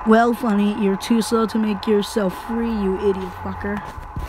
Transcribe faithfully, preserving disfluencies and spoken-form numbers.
Well, Funny, you're too slow to make yourself free, you idiot fucker.